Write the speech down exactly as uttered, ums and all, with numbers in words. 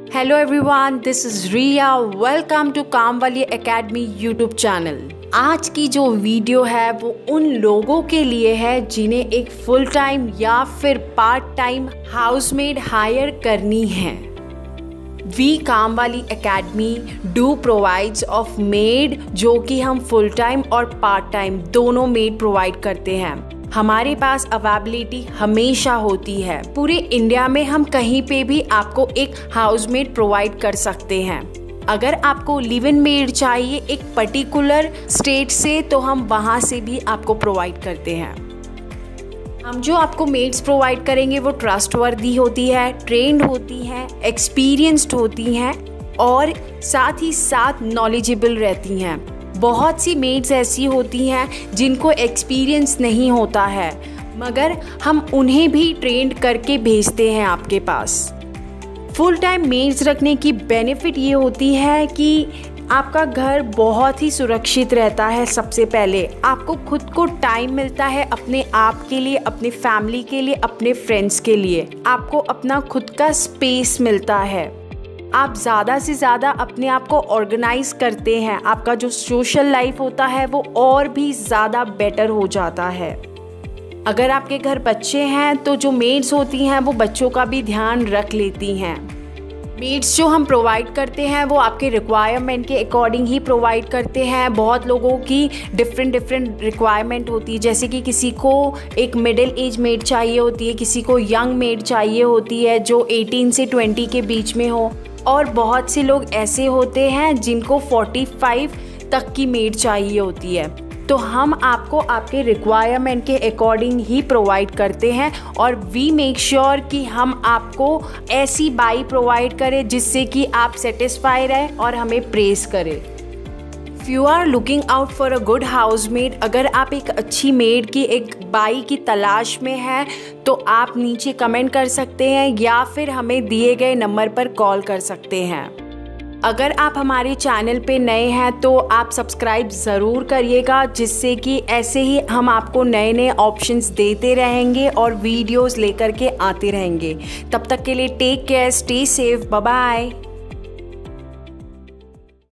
Hello everyone, this is Riya. Welcome to Kaamwali academy YouTube channel. आज की जो वीडियो है वो उन लोगों के लिए है जिन्हें एक फुल टाइम या फिर पार्ट टाइम हाउसमेड हायर करनी है। We Kaamwali academy do provides of maid, जो कि हम फुल टाइम और पार्ट टाइम दोनों मेड प्रोवाइड करते हैं। हमारे पास अवेलेबिलिटी हमेशा होती है। पूरे इंडिया में हम कहीं पे भी आपको एक हाउसमेड प्रोवाइड कर सकते हैं। अगर आपको लिव इन मेड चाहिए एक पर्टिकुलर स्टेट से, तो हम वहाँ से भी आपको प्रोवाइड करते हैं। हम जो आपको मेड्स प्रोवाइड करेंगे वो ट्रस्टवर्दी होती है, ट्रेंड होती है, एक्सपीरियंस्ड होती हैं और साथ ही साथ नॉलेजेबल रहती हैं। बहुत सी मेड्स ऐसी होती हैं जिनको एक्सपीरियंस नहीं होता है, मगर हम उन्हें भी ट्रेंड करके भेजते हैं आपके पास। फुल टाइम मेड्स रखने की बेनिफिट ये होती है कि आपका घर बहुत ही सुरक्षित रहता है। सबसे पहले आपको खुद को टाइम मिलता है अपने आप के लिए, अपने फैमिली के लिए, अपने फ्रेंड्स के लिए। आपको अपना खुद का स्पेस मिलता है। आप ज़्यादा से ज़्यादा अपने आप को ऑर्गेनाइज करते हैं। आपका जो सोशल लाइफ होता है वो और भी ज़्यादा बेटर हो जाता है। अगर आपके घर बच्चे हैं तो जो मेड्स होती हैं वो बच्चों का भी ध्यान रख लेती हैं। मेड्स जो हम प्रोवाइड करते हैं वो आपके रिक्वायरमेंट के अकॉर्डिंग ही प्रोवाइड करते हैं। बहुत लोगों की डिफरेंट डिफरेंट रिक्वायरमेंट होती है, जैसे कि किसी को एक मिडिल एज मेड चाहिए होती है, किसी को यंग मेड चाहिए होती है जो अठारह से बीस के बीच में हो, और बहुत से लोग ऐसे होते हैं जिनको पैंतालीस तक की मेड चाहिए होती है। तो हम आपको आपके रिक्वायरमेंट के अकॉर्डिंग ही प्रोवाइड करते हैं और वी मेक श्योर कि हम आपको ऐसी बाई प्रोवाइड करें जिससे कि आप सेटिस्फाई रहें और हमें प्रेज करें। If you are looking out for a good housemaid, अगर आप एक अच्छी मेड की, एक बाई की तलाश में हैं, तो आप नीचे कमेंट कर सकते हैं या फिर हमें दिए गए नंबर पर कॉल कर सकते हैं। अगर आप हमारे चैनल पे नए हैं तो आप सब्सक्राइब ज़रूर करिएगा, जिससे कि ऐसे ही हम आपको नए नए ऑप्शंस देते रहेंगे और वीडियोस लेकर के आते रहेंगे। तब तक के लिए take care, stay safe, bye bye.